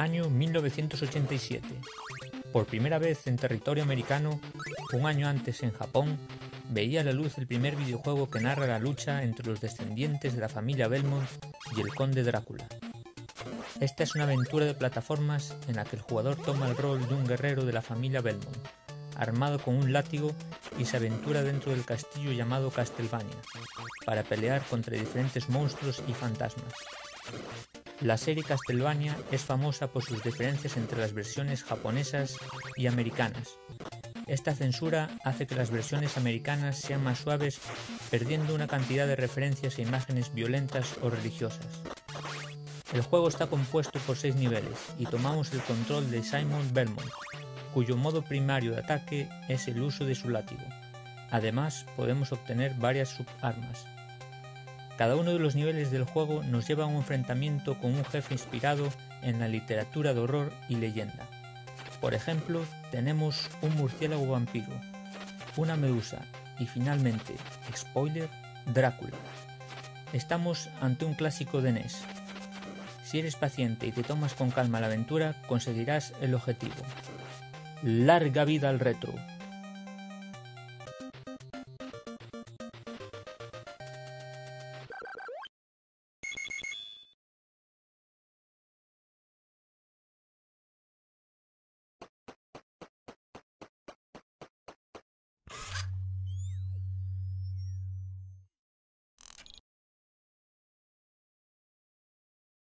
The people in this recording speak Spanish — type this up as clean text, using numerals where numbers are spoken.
Año 1987. Por primera vez en territorio americano, un año antes en Japón, veía la luz el primer videojuego que narra la lucha entre los descendientes de la familia Belmont y el conde Drácula. Esta es una aventura de plataformas en la que el jugador toma el rol de un guerrero de la familia Belmont, armado con un látigo, y se aventura dentro del castillo llamado Castlevania, para pelear contra diferentes monstruos y fantasmas. La serie Castlevania es famosa por sus diferencias entre las versiones japonesas y americanas. Esta censura hace que las versiones americanas sean más suaves, perdiendo una cantidad de referencias e imágenes violentas o religiosas. El juego está compuesto por 6 niveles y tomamos el control de Simon Belmont, cuyo modo primario de ataque es el uso de su látigo. Además, podemos obtener varias subarmas. Cada uno de los niveles del juego nos lleva a un enfrentamiento con un jefe inspirado en la literatura de horror y leyenda. Por ejemplo, tenemos un murciélago vampiro, una medusa y finalmente, spoiler, Drácula. Estamos ante un clásico de NES. Si eres paciente y te tomas con calma la aventura, conseguirás el objetivo. ¡Larga vida al retro!